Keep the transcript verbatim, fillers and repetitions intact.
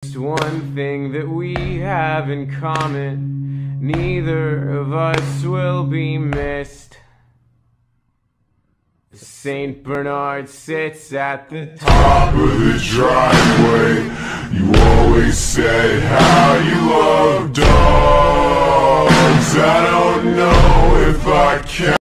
One thing that we have in common, neither of us will be missed. Saint Bernard sits at the top of the driveway. You always said how you love dogs. I don't know if I can